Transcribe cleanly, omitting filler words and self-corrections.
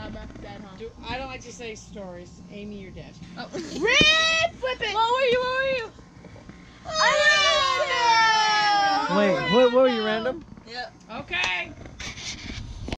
dead, huh? I don't like to say stories. Amy, you're dead. Oh. Rip! Flip it! What were you? What were you? Oh! Wait, what were you, random? Yep. Okay.